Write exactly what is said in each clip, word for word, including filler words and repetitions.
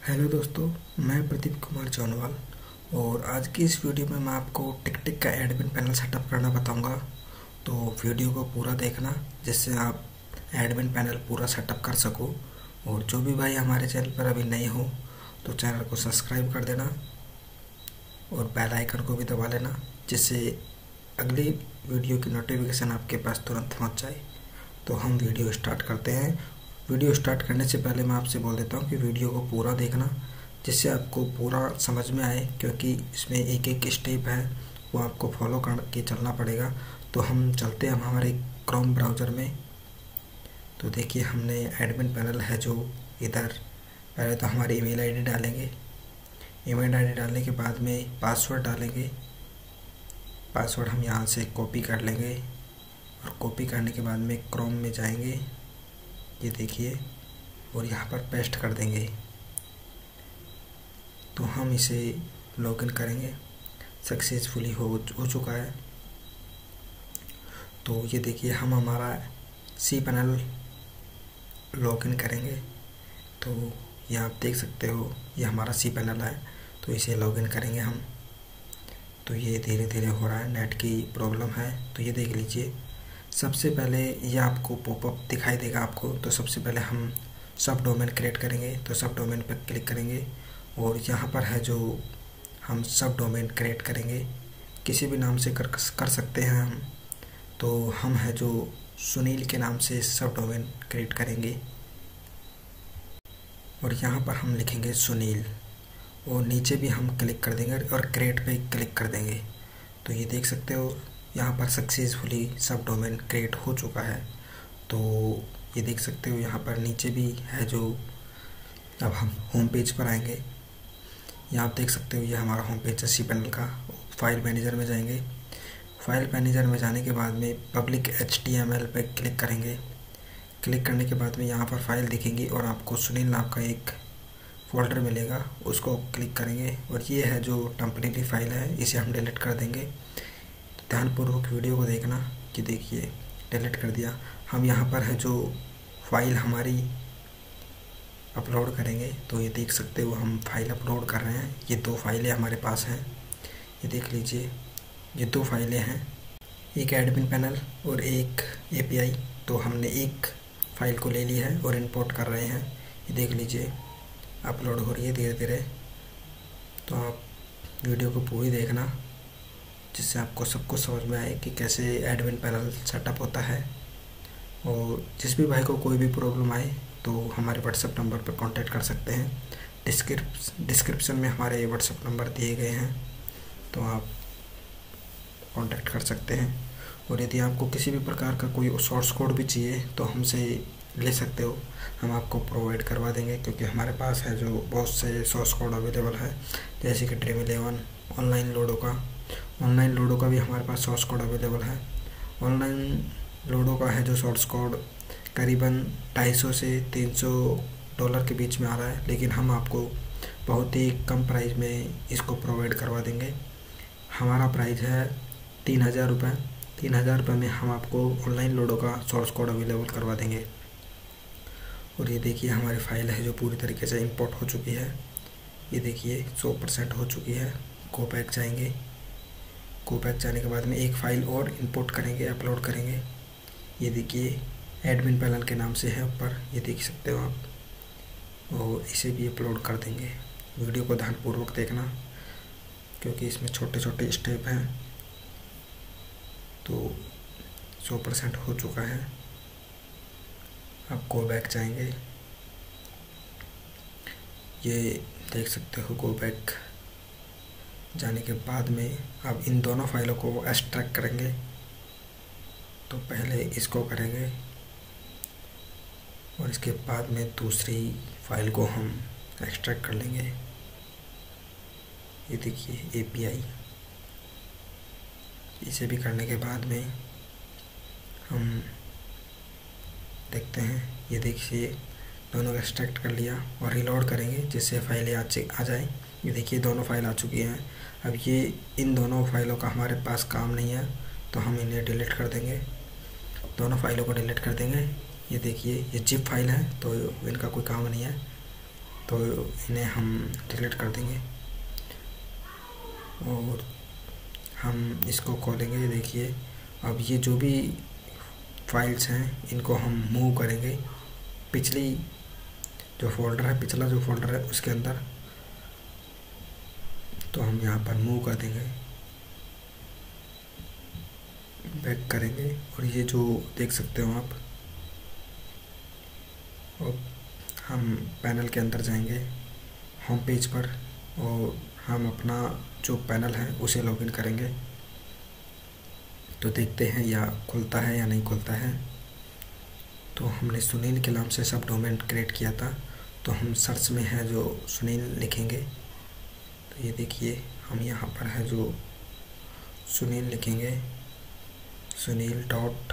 Hello दोस्तों, मैं प्रदीप कुमार जौनवाल। और आज की इस वीडियो में मैं आपको टिकटिक का एडमिन पैनल सेटअप करना बताऊंगा। तो वीडियो को पूरा देखना जिससे आप एडमिन पैनल पूरा सेटअप कर सको। और जो भी भाई हमारे चैनल पर अभी नए हो तो चैनल को सब्सक्राइब कर देना और बेल आइकन को भी दबा लेना, जिससे अगली वीडियो की नोटिफिकेशन आपके पास तुरंत पहुंच जाए। तो हम वीडियो स्टार्ट करते हैं। वीडियो स्टार्ट करने से पहले मैं आपसे बोल देता हूँ कि वीडियो को पूरा देखना जिससे आपको पूरा समझ में आए, क्योंकि इसमें एक एक स्टेप है वो आपको फॉलो करके चलना पड़ेगा। तो हम चलते हैं हम हमारे क्रोम ब्राउज़र में। तो देखिए, हमने एडमिन पैनल है जो इधर, पहले तो हमारी ईमेल आईडी डालेंगे। ईमेल आईडी डालने के बाद में पासवर्ड डालेंगे। पासवर्ड हम यहाँ से कॉपी कर लेंगे और कॉपी करने के बाद में क्रोम में जाएंगे, ये देखिए, और यहाँ पर पेस्ट कर देंगे। तो हम इसे लॉगिन करेंगे। सक्सेसफुली हो हो चुका है। तो ये देखिए, हम हमारा सी पैनल लॉगिन करेंगे। तो ये आप देख सकते हो, ये हमारा सी पैनल है। तो इसे लॉगिन करेंगे हम। तो ये धीरे धीरे हो रहा है, नेट की प्रॉब्लम है। तो ये देख लीजिए, सबसे पहले ये आपको पॉपअप दिखाई देगा आपको। तो सबसे पहले हम सब डोमेन क्रिएट करेंगे। तो सब डोमेन पर क्लिक करेंगे और यहाँ पर है जो हम सब डोमेन क्रिएट करेंगे, किसी भी नाम से कर कर सकते हैं हम। तो हम है जो सुनील के नाम से सब डोमेन क्रिएट करेंगे और यहाँ पर हम लिखेंगे सुनील, और नीचे भी हम क्लिक कर देंगे और क्रिएट पे क्लिक कर देंगे। तो ये देख सकते हो, यहाँ पर सक्सेसफुली सब डोमेन क्रिएट हो चुका है। तो ये देख सकते हो, यहाँ पर नीचे भी है जो, अब हम होम पेज पर आएंगे। यहाँ आप देख सकते हो, ये हमारा होम पेज है सी पैनल का। फाइल मैनेजर में जाएंगे। फाइल मैनेजर में जाने के बाद में public H T M L पे क्लिक करेंगे। क्लिक करने के बाद में यहाँ पर फाइल दिखेंगी और आपको सुनील नाम का एक फोल्डर मिलेगा, उसको क्लिक करेंगे। और ये है जो टेम्परेरी फाइल है, इसे हम डिलीट कर देंगे। ध्यानपूर्वक वीडियो को देखना कि देखिए, डिलीट कर दिया। हम यहाँ पर है जो फाइल हमारी अपलोड करेंगे। तो ये देख सकते हो, हम फाइल अपलोड कर रहे हैं। ये दो फाइलें हमारे पास हैं, ये देख लीजिए, ये दो फाइलें हैं, एक एडमिन पैनल और एक एपीआई। तो हमने एक फ़ाइल को ले ली है और इंपोर्ट कर रहे हैं। ये देख लीजिए, अपलोड हो रही है धीरे धीरे। तो आप वीडियो को पूरी देखना जिससे आपको सब कुछ समझ में आए कि कैसे एडमिन पैनल सेटअप होता है। और जिस भी भाई को कोई भी प्रॉब्लम आए तो हमारे व्हाट्सएप नंबर पर कांटेक्ट कर सकते हैं। डिस्क्रिप डिस्क्रिप्शन में हमारे व्हाट्सएप नंबर दिए गए हैं, तो आप कांटेक्ट कर सकते हैं। और यदि आपको किसी भी प्रकार का कोई सोर्स कोड भी चाहिए तो हमसे ले सकते हो, हम आपको प्रोवाइड करवा देंगे, क्योंकि हमारे पास है जो बहुत से सोर्स कोड अवेलेबल है, जैसे कि ड्रीम इलेवन, ऑनलाइन लूडो का ऑनलाइन लूडो का भी हमारे पास सोर्स कोड अवेलेबल है। ऑनलाइन लूडो का है जो सोर्स कोड करीबन ढाई सौ से तीन सौ डॉलर के बीच में आ रहा है, लेकिन हम आपको बहुत ही कम प्राइस में इसको प्रोवाइड करवा देंगे। हमारा प्राइस है तीन हज़ार रुपये। तीन हज़ार रुपये में हम आपको ऑनलाइन लूडो का सोर्स कोड अवेलेबल करवा देंगे। और ये देखिए, हमारी फाइल है जो पूरी तरीके से इंपोर्ट हो चुकी है। ये देखिए, सौ परसेंट हो चुकी है। गो बैक जाएंगे। गो बैक जाने के बाद में एक फ़ाइल और इंपोर्ट करेंगे, अपलोड करेंगे। ये देखिए, एडमिन पैनल के नाम से है ऊपर, ये देख सकते हो आप। और इसे भी अपलोड कर देंगे। वीडियो को ध्यानपूर्वक देखना क्योंकि इसमें छोटे छोटे स्टेप हैं। तो सौ परसेंट हो चुका है। अब गो बैक जाएंगे। ये देख सकते हो, गो बैक जाने के बाद में अब इन दोनों फाइलों को एक्सट्रैक्ट करेंगे। तो पहले इसको करेंगे और इसके बाद में दूसरी फाइल को हम एक्सट्रैक्ट कर लेंगे। ये देखिए, एपीआई। इसे भी करने के बाद में हम देखते हैं, ये देखिए, दोनों को एक्सट्रैक्ट कर लिया और रिलोड करेंगे जिससे फाइलें आ आ जाए। ये देखिए, दोनों फाइल आ चुकी हैं। अब ये इन दोनों फाइलों का हमारे पास काम नहीं है, तो हम इन्हें डिलीट कर देंगे। दोनों फाइलों को डिलीट कर देंगे। ये देखिए, ये जिप फाइल है तो इनका कोई काम नहीं है। तो इन्हें हम डिलीट कर देंगे और हम इसको खोलेंगे। देखिए अब ये जो भी फाइल्स हैं इनको हम मूव करेंगे पिछली जो फोल्डर है, पिछला जो फोल्डर है उसके अंदर। तो हम यहाँ पर मूव कर देंगे, बैक करेंगे और ये जो देख सकते हो आप, और हम पैनल के अंदर जाएंगे होम पेज पर और हम अपना जो पैनल है उसे लॉगिन करेंगे। तो देखते हैं या खुलता है या नहीं खुलता है। तो हमने सुनील के नाम से सब डोमेन क्रिएट किया था, तो हम सर्च में है जो सुनील लिखेंगे। तो ये देखिए हम यहाँ पर है जो सुनील लिखेंगे, सुनील डॉट,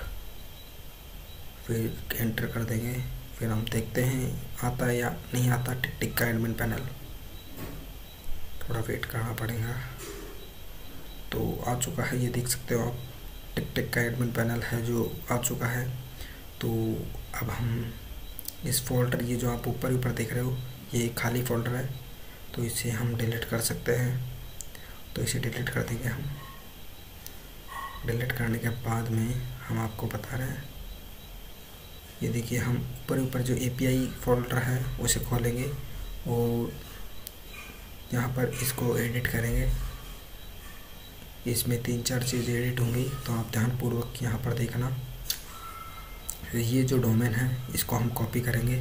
फिर एंटर कर देंगे। फिर हम देखते हैं आता है या नहीं आता। टिक टिक का एडमिन पैनल, थोड़ा वेट करना पड़ेगा। तो आ चुका है, ये देख सकते हो आप, टिक टिक का एडमिन पैनल है जो आ चुका है। तो अब हम इस फोल्डर, ये जो आप ऊपर ऊपर देख रहे हो ये खाली फोल्डर है, तो इसे हम डिलीट कर सकते हैं। तो इसे डिलीट कर देंगे हम। डिलीट करने के बाद में हम आपको बता रहे हैं, ये देखिए हम ऊपर ऊपर जो एपीआई फोल्डर है उसे खोलेंगे और यहाँ पर इसको एडिट करेंगे। इसमें तीन चार चीज़ एडिट होंगी, तो आप ध्यानपूर्वक यहाँ पर देखना। ये जो डोमेन है इसको हम कॉपी करेंगे।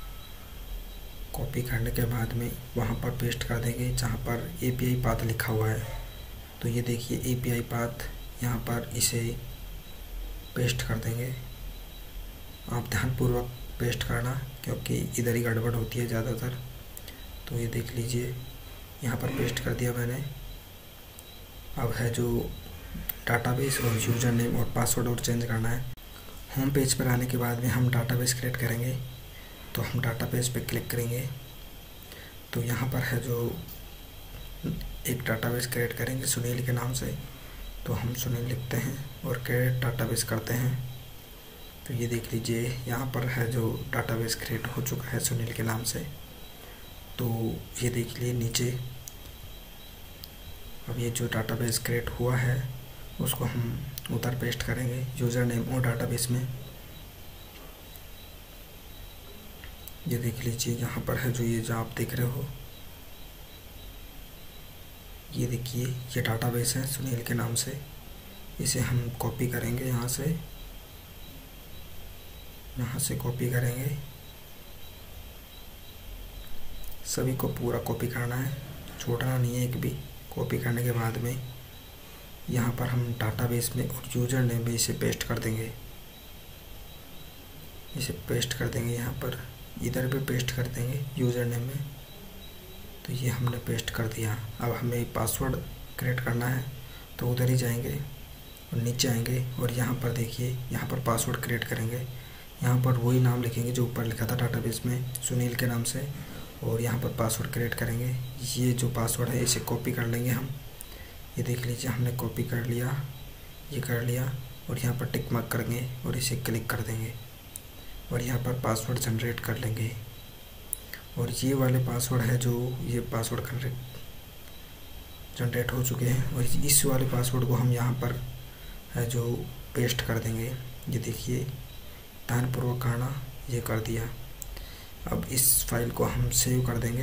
कॉपी करने के बाद में वहाँ पर पेस्ट कर देंगे जहाँ पर एपीआई पाथ लिखा हुआ है। तो ये देखिए एपीआई पाथ, यहाँ पर इसे पेस्ट कर देंगे। आप ध्यानपूर्वक पेस्ट करना क्योंकि इधर ही गड़बड़ होती है ज़्यादातर। तो ये देख लीजिए यहाँ पर पेस्ट कर दिया मैंने। अब है जो डाटाबेस और यूज़र नेम और पासवर्ड और चेंज करना है। होम पेज पर आने के बाद में हम डाटाबेस क्रिएट करेंगे। तो हम डाटाबेस पे क्लिक करेंगे, तो यहाँ पर है जो एक डाटाबेस क्रिएट करेंगे सुनील के नाम से। तो हम सुनील लिखते हैं और क्रिएट डाटाबेस करते हैं। तो ये देख लीजिए यहाँ पर है जो डाटाबेस क्रिएट हो चुका है सुनील के नाम से। तो ये देख लिए नीचे, अब ये जो डाटाबेस क्रिएट हुआ है उसको हम उधर पेस्ट करेंगे यूज़र नेम और डाटाबेस में। ये देख लीजिए यहाँ पर है जो ये जो आप देख रहे हो, ये देखिए ये डाटाबेस है सुनील के नाम से। इसे हम कॉपी करेंगे, यहाँ से यहाँ से कॉपी करेंगे। सभी को पूरा कॉपी करना है, छोड़ना नहीं है एक भी। कॉपी करने के बाद में यहाँ पर हम डाटाबेस में और यूज़र नेम में इसे पेस्ट कर देंगे। इसे पेस्ट कर देंगे यहाँ पर, इधर भी पेस्ट कर देंगे यूज़र नेम में। तो ये हमने पेस्ट कर दिया। अब हमें पासवर्ड क्रिएट करना है, तो उधर ही जाएंगे और नीचे आएंगे और यहाँ पर देखिए यहाँ पर पासवर्ड क्रिएट करेंगे। यहाँ पर वही नाम लिखेंगे जो ऊपर लिखा था डाटाबेस में सुनील के नाम से, और यहाँ पर पासवर्ड क्रिएट करेंगे। ये जो पासवर्ड है इसे कॉपी कर लेंगे हम। ये देख लीजिए हमने कॉपी कर लिया, ये कर लिया और यहाँ पर टिक मार्क करेंगे और इसे क्लिक कर देंगे और यहाँ पर पासवर्ड जनरेट कर लेंगे। और ये वाले पासवर्ड है जो ये पासवर्ड जनरेट हो चुके हैं, और इस वाले पासवर्ड को हम यहाँ पर है जो पेस्ट कर देंगे। ये देखिए ध्यानपूर्वक करना, ये कर दिया। अब इस फाइल को हम सेव कर देंगे।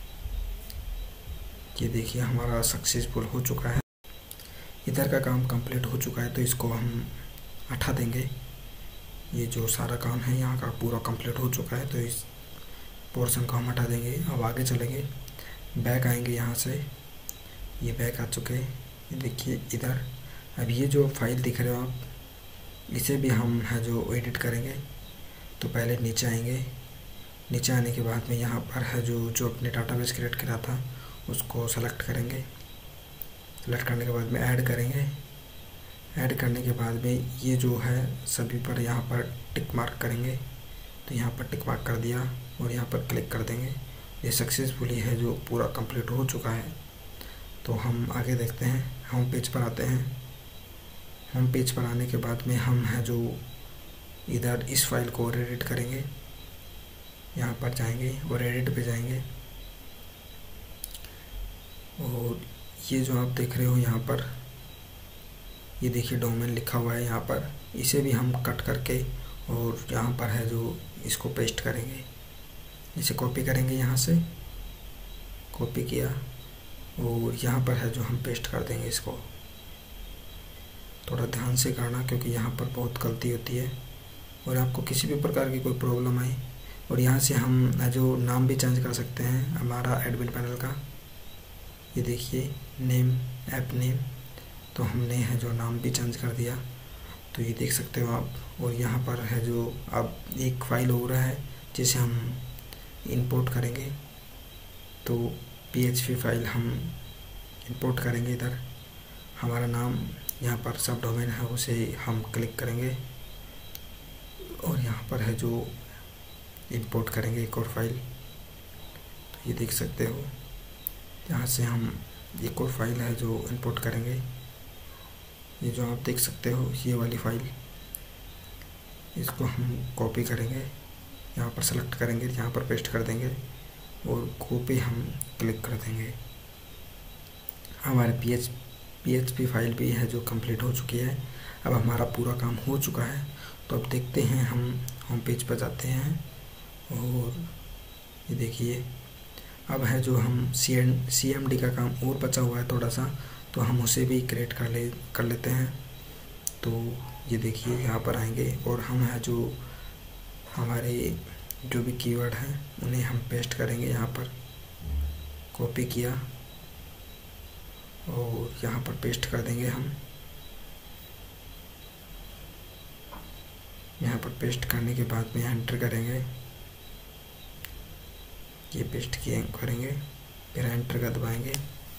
ये देखिए हमारा सक्सेसफुल हो चुका है, इधर का काम कंप्लीट हो चुका है। तो इसको हम हटा देंगे। ये जो सारा काम है यहाँ का पूरा कंप्लीट हो चुका है, तो इस पोर्शन को हम हटा देंगे। अब आगे चलेंगे, बैक आएंगे यहाँ से, ये बैक आ चुके हैं। ये देखिए इधर, अब ये जो फाइल दिख रहे हो आप, इसे भी हम है जो एडिट करेंगे। तो पहले नीचे आएंगे, नीचे आने के बाद में यहाँ पर है जो जो अपने डाटाबेस क्रिएट करा था उसको सेलेक्ट करेंगे। सेलेक्ट करने के बाद में ऐड करेंगे। ऐड करने के बाद में ये जो है सभी पर यहाँ पर टिक मार्क करेंगे। तो यहाँ पर टिक मार्क कर दिया और यहाँ पर क्लिक कर देंगे। ये सक्सेसफुली है जो पूरा कंप्लीट हो चुका है। तो हम आगे देखते हैं, होम पेज पर आते हैं। होम पेज पर आने के बाद में हम है जो इधर इस फाइल को एडिट करेंगे। यहाँ पर जाएंगे और एडिट पे जाएंगे और ये जो आप देख रहे हो यहाँ पर, ये देखिए डोमेन लिखा हुआ है यहाँ पर, इसे भी हम कट करके और यहाँ पर है जो इसको पेस्ट करेंगे। इसे कॉपी करेंगे, यहाँ से कॉपी किया और यहाँ पर है जो हम पेस्ट कर देंगे इसको। थोड़ा ध्यान से करना क्योंकि यहाँ पर बहुत गलती होती है और आपको किसी भी प्रकार की कोई प्रॉब्लम आए। और यहाँ से हम जो नाम भी चेंज कर सकते हैं हमारा एडमिन पैनल का। ये देखिए नेम, ऐप नेम, तो हमने है जो नाम भी चेंज कर दिया, तो ये देख सकते हो आप। और यहाँ पर है जो अब एक फ़ाइल हो रहा है जिसे हम इंपोर्ट करेंगे, तो पीएचपी फाइल हम इंपोर्ट करेंगे। इधर हमारा नाम यहाँ पर सब डोमेन है उसे हम क्लिक करेंगे और यहाँ पर है जो इंपोर्ट करेंगे एक और फाइल। तो ये देख सकते हो यहाँ से हम एक और फाइल है जो इंपोर्ट करेंगे। ये जो आप देख सकते हो ये वाली फाइल, इसको हम कॉपी करेंगे, यहाँ पर सेलेक्ट करेंगे, यहाँ पर पेस्ट कर देंगे और कॉपी हम क्लिक कर देंगे। हमारे P H P H P file भी है जो कंप्लीट हो चुकी है। अब हमारा पूरा काम हो चुका है। तो अब देखते हैं, हम होम पेज पर जाते हैं और ये देखिए अब है जो हम C N C M D का काम और बचा हुआ है थोड़ा सा, तो हम उसे भी क्रिएट कर ले कर लेते हैं। तो ये देखिए यहाँ पर आएंगे और हम है जो हमारे जो भी कीवर्ड हैं उन्हें हम पेस्ट करेंगे। यहाँ पर कॉपी किया और यहाँ पर पेस्ट कर देंगे हम। यहाँ पर पेस्ट करने के बाद में एंटर करेंगे, ये पेस्ट किए करेंगे, फिर एंटर का दबाएंगे।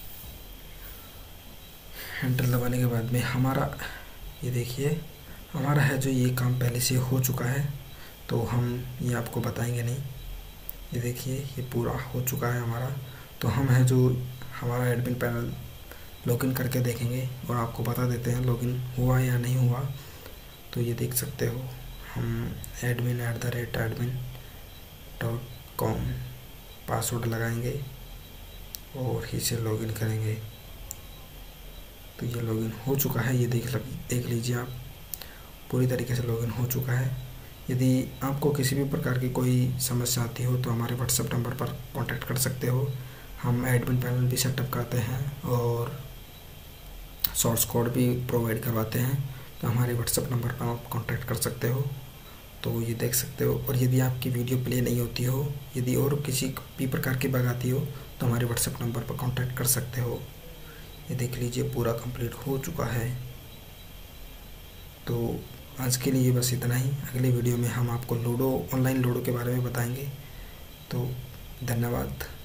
एंटर दबाने के बाद में हमारा ये देखिए हमारा है जो ये काम पहले से हो चुका है, तो हम ये आपको बताएंगे नहीं। ये देखिए ये पूरा हो चुका है हमारा। तो हम है जो हमारा एडमिन पैनल लॉगिन करके देखेंगे और आपको बता देते हैं लॉगिन हुआ या नहीं हुआ। तो ये देख सकते हो हम admin at the rate admin dot com password लगाएंगे और इसे लॉगिन करेंगे। तो ये लॉगिन हो चुका है, ये देख लग देख लीजिए आप, पूरी तरीके से लॉगिन हो चुका है। यदि आपको किसी भी प्रकार की कोई समस्या आती हो तो हमारे व्हाट्सएप नंबर पर कांटेक्ट कर सकते हो। हम एडमिन पैनल भी सेटअप करते हैं और सोर्स कोड भी प्रोवाइड करवाते हैं, तो हमारे व्हाट्सएप नंबर पर आप कांटेक्ट कर सकते हो। तो ये देख सकते हो। और यदि आपकी वीडियो प्ले नहीं होती हो, यदि और किसी भी प्रकार की बग आती हो तो हमारे व्हाट्सएप नंबर पर कांटेक्ट कर सकते हो। ये देख लीजिए पूरा कंप्लीट हो चुका है। तो आज के लिए बस इतना ही। अगले वीडियो में हम आपको लूडो ऑनलाइन लूडो के बारे में बताएंगे। तो धन्यवाद।